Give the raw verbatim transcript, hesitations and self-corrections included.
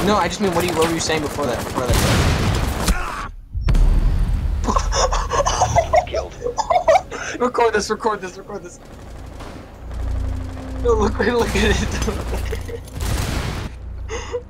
No, I just mean, what, do you, what were you saying before that? Before that. Killed. Record this, record this, record this. No, look, look at it.